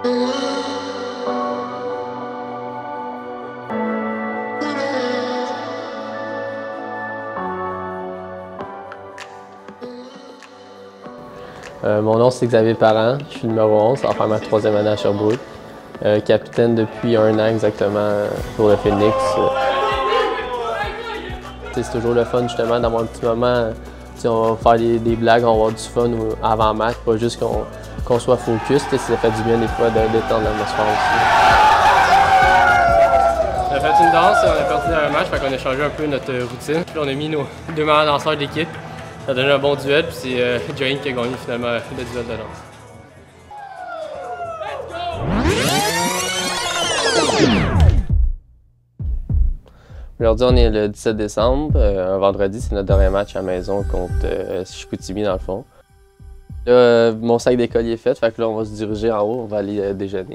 Mon nom c'est Xavier Parent, je suis numéro 11, ça va faire ma 3e année à Sherbrooke. Capitaine depuis 1 an exactement pour le Phoenix. C'est toujours le fun justement d'avoir un petit moment, on va faire des blagues, on va avoir du fun avant match, pas juste qu'on soit focus, ça fait du bien des fois de détendre l'atmosphère aussi. On a fait une danse, on a perdu dans un match, on a changé un peu notre routine. Puis on a mis nos 2 meilleurs danseurs de l'équipe. Ça a donné un bon duel, puis c'est Jane qui a gagné finalement le duel de danse. Aujourd'hui, on est le 17 décembre, un vendredi, c'est notre dernier match à la maison contre Chicoutimi dans le fond. Là, mon sac d'école est fait, fait que là, on va se diriger en haut, on va aller déjeuner.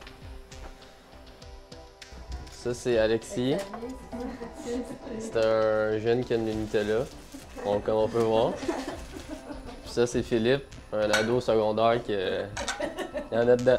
Ça, c'est Alexis. C'est un jeune qui a une Nutella, comme on peut voir. Puis ça, c'est Philippe, un ado secondaire qui y en a dedans.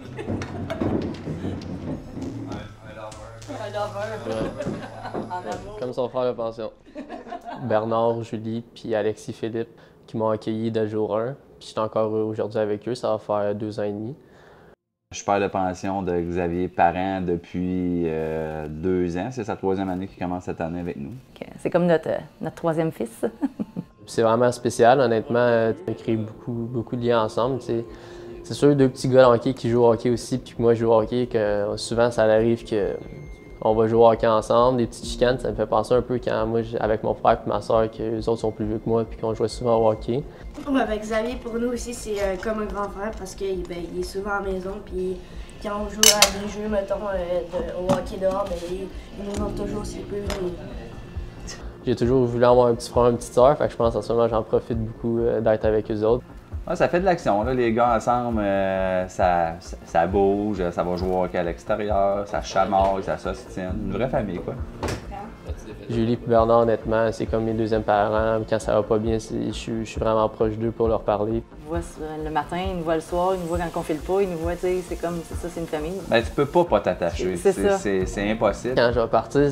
Comme son frère de pension. Bernard, Julie, puis Alexis Philippe qui m'ont accueilli dès le jour 1. Puis je suis encore aujourd'hui avec eux, ça va faire 2 ans et demi. Je suis père de pension de Xavier Parent depuis 2 ans. C'est sa 3e année qui commence cette année avec nous. Okay. C'est comme notre 3e fils. C'est vraiment spécial, honnêtement. On a créé beaucoup de liens ensemble. C'est sûr, 2 petits gars de hockey qui jouent au hockey aussi, puis moi je joue au hockey, que souvent ça arrive qu'on va jouer au hockey ensemble, des petites chicanes, ça me fait penser un peu quand moi, avec mon frère et ma soeur, que les autres sont plus vieux que moi, puis qu'on jouait souvent au hockey. Avec Xavier, pour nous aussi, c'est comme un grand frère parce qu'il est souvent à la maison, puis quand on joue à des jeux, mettons, au hockey dehors, il nous demande toujours s'il peut venir. J'ai toujours voulu avoir un petit frère, une petite soeur, fait que je pense en ce moment j'en profite beaucoup d'être avec eux autres. Ouais, ça fait de l'action, là, les gars ensemble, ça bouge, ça va jouer au hockey à l'extérieur, ça chamaille, ça s'ostine, une vraie famille, quoi. Julie et Bernard, honnêtement, c'est comme mes 2e parents. Quand ça va pas bien, je suis vraiment proche d'eux pour leur parler. Ils nous voient le matin, ils nous voient le soir, ils nous voient quand on fait le pas, ils nous voient, c'est comme, c'est ça, c'est une famille. Ben, tu peux pas t'attacher, c'est impossible. Quand je vais partir,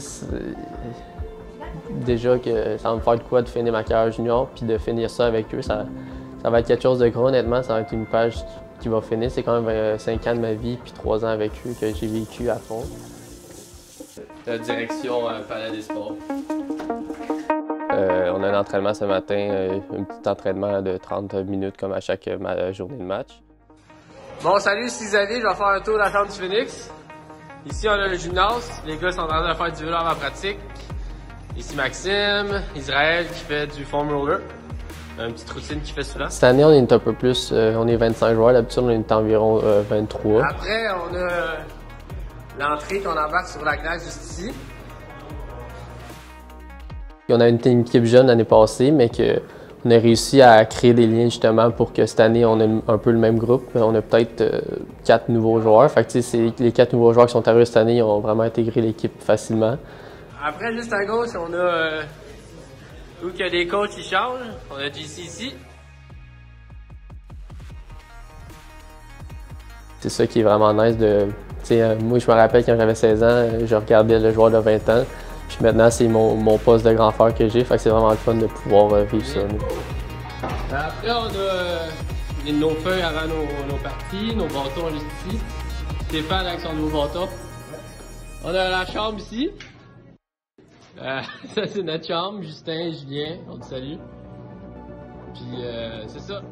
déjà que ça va me faire de quoi de finir ma carrière junior, puis de finir ça avec eux, ça va être quelque chose de gros, honnêtement. Ça va être une page qui va finir. C'est quand même 5 ans de ma vie, puis 3 ans avec eux que j'ai vécu à fond. La direction Palais des Sports. On a un entraînement ce matin, un petit entraînement de 30 minutes comme à chaque journée de match. Bon, salut, c'est Xavier, je vais faire un tour de la chambre du Phoenix. Ici, on a le gymnase. Les gars sont en train de faire du vélo avant pratique. Ici, Maxime, Israël qui fait du foam roller. Une petite routine qui fait cela. Cette année, on est un peu plus, on est 25 joueurs. D'habitude, on est environ 23. Après, on a l'entrée qu'on embarque sur la glace juste ici. On a une équipe jeune l'année passée, mais qu'on a réussi à créer des liens justement pour que cette année, on ait un peu le même groupe. On a peut-être 4 nouveaux joueurs. Fait que, les 4 nouveaux joueurs qui sont arrivés cette année, ils ont vraiment intégré l'équipe facilement. Après, juste à gauche, on a où il y a des coachs qui changent. On a JC ici. C'est ça qui est vraiment nice de... moi, je me rappelle quand j'avais 16 ans, je regardais le joueur de 20 ans. Puis maintenant, c'est mon poste de grand frère que j'ai. Fait que c'est vraiment le fun de pouvoir vivre ça. Après, on a nos feuilles avant nos parties, nos bâtons juste ici. Stéphane avec son nouveau bâton. On a la chambre ici. Ça, c'est notre chambre. Justin et Julien, on te salue. Puis, c'est ça.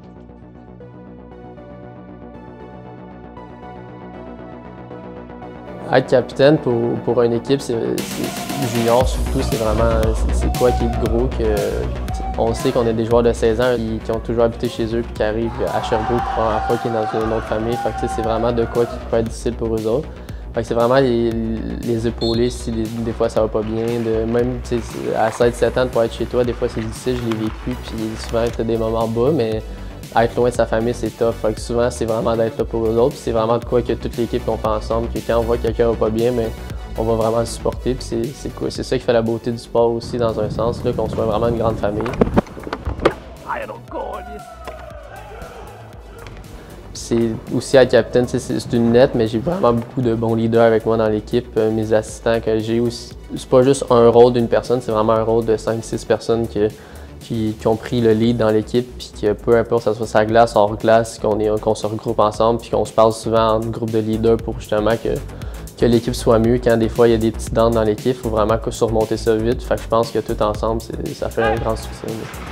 Être capitaine pour une équipe, c'est junior surtout, c'est vraiment c'est quoi qui est gros. On sait qu'on a des joueurs de 16 ans qui ont toujours habité chez eux et qui arrivent à Sherbrooke pour la première fois qu'ils sont dans une autre famille. C'est vraiment de quoi qui peut être difficile pour eux autres. C'est vraiment les épauler si des fois ça va pas bien. Même à 7-7 ans de pouvoir être chez toi, des fois c'est difficile, je l'ai vécu, puis souvent tu as des moments bas, mais être loin de sa famille c'est tough. Souvent c'est vraiment d'être là pour eux autres, c'est vraiment de quoi que toute l'équipe on fait ensemble, que quand on voit que quelqu'un va pas bien, mais on va vraiment le supporter. C'est ça qui fait la beauté du sport aussi dans un sens, qu'on soit vraiment une grande famille. c'est aussi être capitaine, c'est une nette, mais j'ai vraiment beaucoup de bons leaders avec moi dans l'équipe. Mes assistants que j'ai aussi, c'est pas juste un rôle d'une personne, c'est vraiment un rôle de 5-6 personnes qui ont pris le lead dans l'équipe, puis que peu importe, que ce soit sa glace, hors glace, qu'on se regroupe ensemble, puis qu'on se parle souvent en groupe de leaders pour justement que l'équipe soit mieux. Quand des fois il y a des petites dents dans l'équipe, il faut vraiment surmonter ça vite. Fait que je pense que tout ensemble, ça fait un grand succès.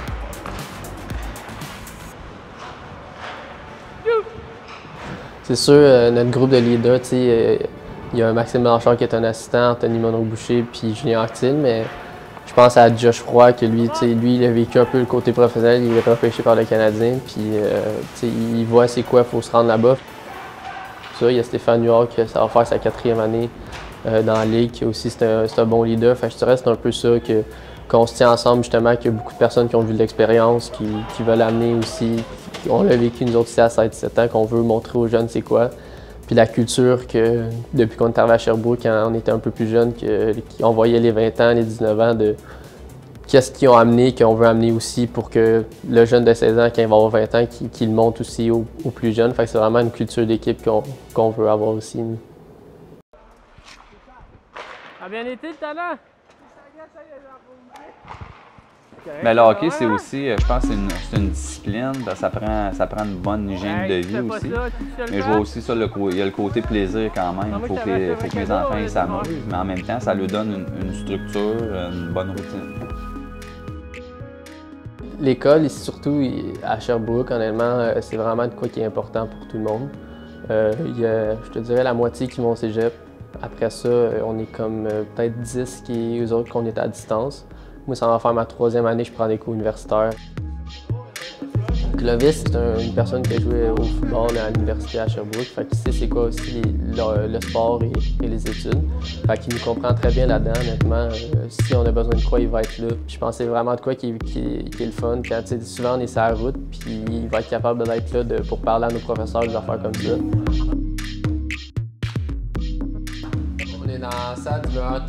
C'est sûr, notre groupe de leaders, il y a Maxime Blanchard qui est un assistant, Anthony Monod-Boucher puis Julien Artile, mais je pense à Josh Roy, que lui, il a vécu un peu le côté professionnel, il est repêché par le Canadien, puis il voit c'est quoi, il faut se rendre là-bas. Il y a Stéphane Huard, qui ça va faire sa 4e année dans la Ligue, qui aussi c'est un bon leader. Fait que je dirais que c'est un peu ça, qu'on se tient ensemble justement, qu'il y a beaucoup de personnes qui ont vu de l'expérience, qui veulent amener aussi. On l'a vécu nous autres ici à 16-17 ans, qu'on veut montrer aux jeunes c'est quoi. Puis la culture que, depuis qu'on est arrivé à Sherbrooke, quand on était un peu plus jeunes, qu'on voyait les 20 ans, les 19 ans, de qu'est-ce qu'ils ont amené, qu'on veut amener aussi pour que le jeune de 16 ans, quand il va avoir 20 ans, qu'il monte aussi aux plus jeunes. Fait que c'est vraiment une culture d'équipe qu'on veut avoir aussi. A bien été le talent? Mais le hockey, c'est aussi, je pense, c'est une discipline, ça prend une bonne hygiène de vie aussi. Mais je vois aussi ça, il y a le côté plaisir quand même. Il faut que mes enfants s'amusent, mais en même temps, ça leur donne une structure, une bonne routine. L'école, ici, surtout à Sherbrooke, honnêtement, c'est vraiment de quoi qui est important pour tout le monde. Il y a, je te dirais, la moitié qui vont au cégep. Après ça, on est comme peut-être 10 eux autres qu'on est à distance. Moi, ça va faire ma 3e année, je prends des cours universitaires. Clovis, c'est une personne qui a joué au football à l'université à Sherbrooke. Fait qu'il sait c'est quoi aussi le sport et les études. Fait qu'il nous comprend très bien là-dedans, honnêtement. Si on a besoin de quoi, il va être là. Puis je pense que c'est vraiment de quoi qui est le fun. Quand, souvent, on est sur la route, puis il va être capable d'être là pour parler à nos professeurs, des affaires comme ça. On est dans la salle du meilleur...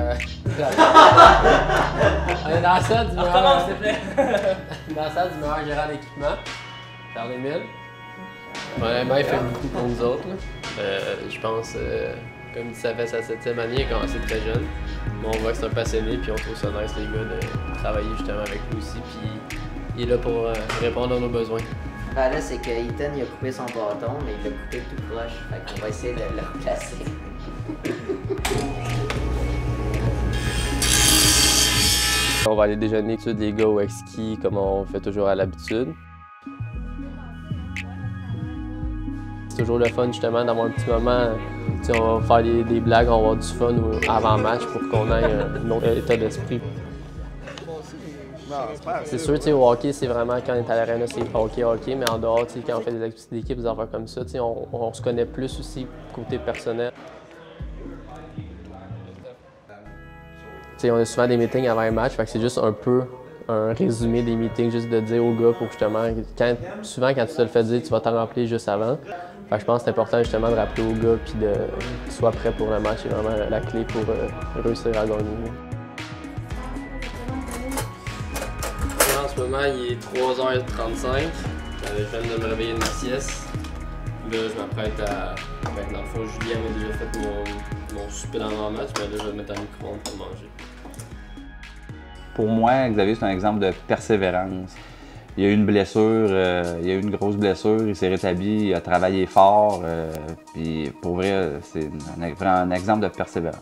On est dans la salle du meilleur... Recommence, s'il te plaît. Dans la salle du meilleur gérant d'équipement, Charles-Émile. Honnêtement, il fait beaucoup pour nous autres. Je pense, comme ça fait sa 7e année, il a commencé très jeune. Mais on voit que c'est un passionné, puis on trouve ça nice, les gars, de travailler justement avec lui aussi. Puis il est là pour répondre à nos besoins. Ben là, c'est que Ethan, il a coupé son bâton, mais il l'a coupé tout proche. Fait qu'on va essayer de le replacer. On va aller déjeuner tous les gars au exquis comme on fait toujours à l'habitude. C'est toujours le fun justement d'avoir un petit moment, on va faire des blagues, on va avoir du fun avant-match pour qu'on ait un autre état d'esprit. C'est sûr, au hockey, c'est vraiment quand on est à l'aréna, c'est hockey, mais en dehors, quand on fait des activités d'équipe, des affaires comme ça, on se connaît plus aussi côté personnel. On a souvent des meetings avant un match, fait que c'est juste un peu un résumé des meetings, juste de dire aux gars pour justement, souvent quand tu te le fais dire, tu vas t'en rappeler juste avant. Fait que je pense que c'est important justement de rappeler aux gars puis qu'ils soient prêts pour le match, c'est vraiment la clé pour réussir à gagner. En ce moment, il est 3h35. Je viens de me réveiller de ma sieste. Là, je m'apprête à... dans le fond, Julien m'a déjà fait mon souper dans le match, mais là, je vais le mettre en micro-ondes pour manger. Pour moi, Xavier, c'est un exemple de persévérance. Il a eu une blessure, il a eu une grosse blessure, il s'est rétabli, il a travaillé fort. Puis pour vrai, c'est un exemple de persévérance.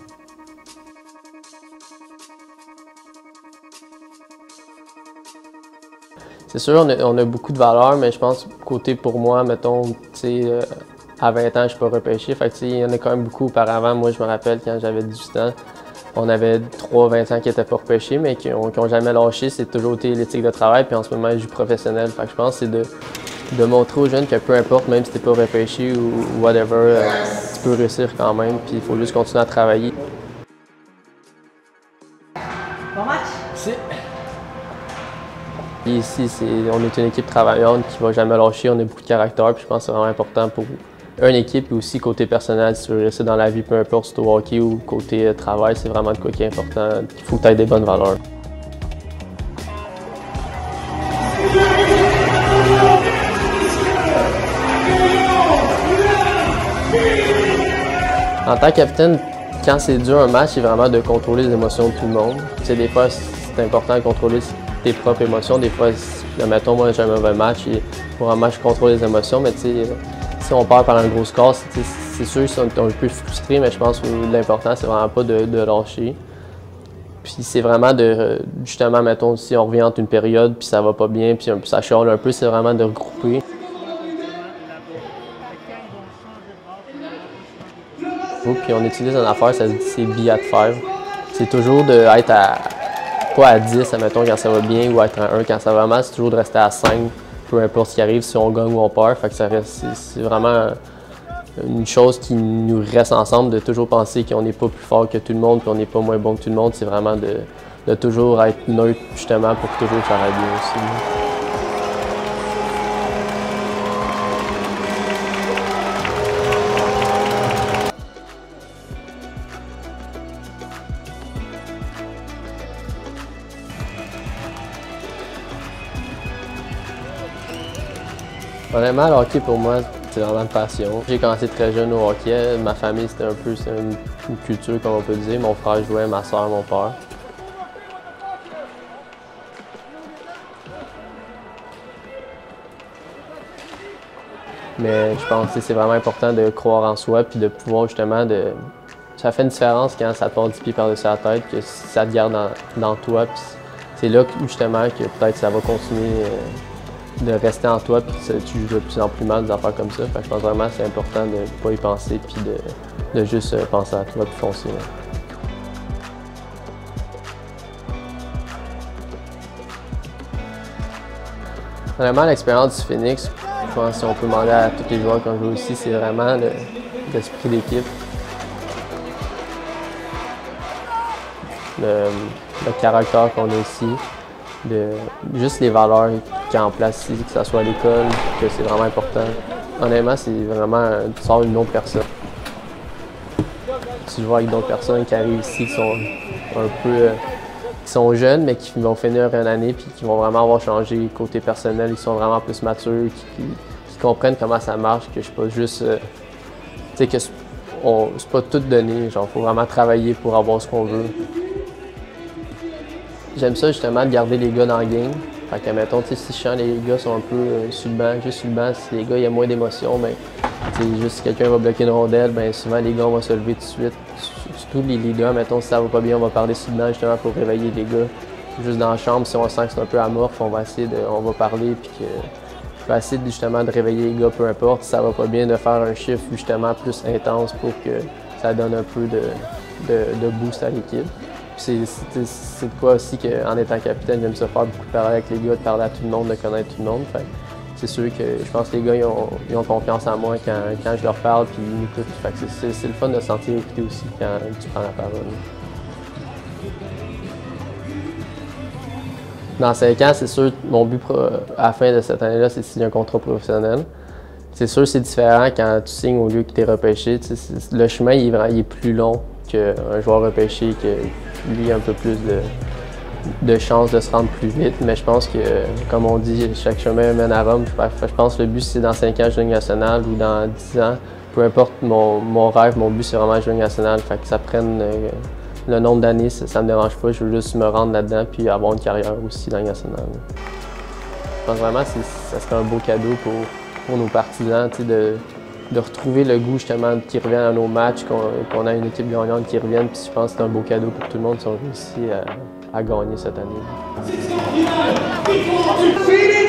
C'est sûr, on a beaucoup de valeurs, mais je pense, côté pour moi, mettons, à 20 ans, je ne suis pas repêché. Fait que, il y en a quand même beaucoup auparavant. Moi, je me rappelle, quand j'avais 18 ans, on avait 3-20 ans qui n'étaient pas repêchés, mais qui n'ont jamais lâché. C'est toujours été l'éthique de travail, puis en ce moment, ils jouent professionnel. Fait que je pense que c'est de montrer aux jeunes que peu importe, même si tu n'es pas repêché ou whatever, tu peux réussir quand même, puis il faut juste continuer à travailler. Bon match! Merci. Ici, on est une équipe travaillante qui ne va jamais lâcher, on a beaucoup de caractère, puis je pense que c'est vraiment important pour une équipe et aussi côté personnel, si tu veux rester dans la vie, peu importe si c'est au hockey ou côté travail, c'est vraiment de quoi qui est important. Il faut que tu aies des bonnes valeurs. En tant que capitaine, quand c'est dur un match, c'est vraiment de contrôler les émotions de tout le monde. Tu sais, des fois, c'est important de contrôler tes propres émotions. Des fois, mettons, moi, j'ai un mauvais match et pour un match, je contrôle les émotions, mais tu sais, si on perd par un gros score, c'est sûr qu'ils sont un peu frustrés, mais je pense que l'important, c'est vraiment pas de lâcher. Puis c'est vraiment justement, mettons, si on revient entre une période, puis ça va pas bien, puis ça chiale un peu, c'est vraiment de regrouper. Puis on utilise une affaire, c'est billet de fer. C'est toujours d'être pas à 10, admettons, quand ça va bien, ou être à 1 quand ça va mal, c'est toujours de rester à 5, peu importe ce qui arrive, si on gagne ou on perd. Fait que c'est vraiment une chose qui nous reste ensemble, de toujours penser qu'on n'est pas plus fort que tout le monde, qu'on n'est pas moins bon que tout le monde. C'est vraiment de toujours être neutre, justement, pour que toujours ça aille bien aussi. Honnêtement, le hockey pour moi, c'est vraiment une passion. J'ai commencé très jeune au hockey. Ma famille, c'était une culture, comme on peut dire. Mon frère jouait, ma soeur, mon père. Mais je pense que c'est vraiment important de croire en soi puis de pouvoir justement Ça fait une différence quand ça te passe 10 pieds par-dessus la tête, que si ça te garde dans toi. C'est là justement que peut-être ça va continuer de rester en toi, puis tu joues de plus en plus mal des affaires comme ça. Fait que je pense vraiment que c'est important de ne pas y penser, puis de juste penser à toi, puis foncer. Vraiment, l'expérience du Phoenix, je pense que si on peut demander à tous les joueurs qui ont joué ici, c'est vraiment l'esprit d'équipe. Le caractère qu'on a ici. Juste les valeurs qu'il y a en place ici, que ce soit à l'école, que c'est vraiment important. Honnêtement, c'est vraiment, tu sors une autre personne. Tu joues avec d'autres personnes qui arrivent ici, qui sont un peu, qui sont jeunes, mais qui vont finir une année, puis qui vont vraiment avoir changé côté personnel, ils sont vraiment plus matures, qui comprennent comment ça marche, que je suis pas juste, tu sais, que c'est pas tout donné, genre, faut vraiment travailler pour avoir ce qu'on veut. J'aime ça justement de garder les gars dans le game. Fait que, mettons, si je sens les gars sont un peu sur le banc, juste sur le banc, si les gars, il y a moins d'émotions, ben, juste si quelqu'un va bloquer une rondelle, ben, souvent les gars vont se lever tout de suite. Surtout les gars, mettons, si ça va pas bien, on va parler sur le banc justement pour réveiller les gars. Juste dans la chambre, si on sent que c'est un peu amorphe, on va parler, puis je vais essayer justement de réveiller les gars, peu importe. Si ça va pas bien, de faire un chiffre justement plus intense pour que ça donne un peu de boost à l'équipe. C'est de quoi aussi qu'en étant capitaine, j'aime ça faire beaucoup de parler avec les gars, de parler à tout le monde, de connaître tout le monde. C'est sûr que je pense que les gars ils ont confiance en moi quand je leur parle puis ils m'écoutent. C'est le fun de se sentir écouté aussi quand tu prends la parole. Dans 5 ans, c'est sûr, mon but à la fin de cette année-là, c'est de signer un contrat professionnel. C'est sûr c'est différent quand tu signes au lieu que tu es repêché. Le chemin il est plus long qu'un joueur repêché que lui a un peu plus de chances de se rendre plus vite. Mais je pense que, comme on dit, chaque chemin mène à Rome. Je pense que le but, c'est dans 5 ans, jouer Ligue nationale ou dans 10 ans. Peu importe mon rêve, mon but, c'est vraiment jouer Ligue nationale. Fait que ça prenne le nombre d'années, ça me dérange pas. Je veux juste me rendre là-dedans puis avoir une carrière aussi dans Ligue nationale. Je pense vraiment que ça serait un beau cadeau pour nos partisans, de retrouver le goût justement qui revient à nos matchs, qu'on a une équipe gagnante qui revienne. Puis je pense que c'est un beau cadeau pour tout le monde si on réussit à gagner cette année.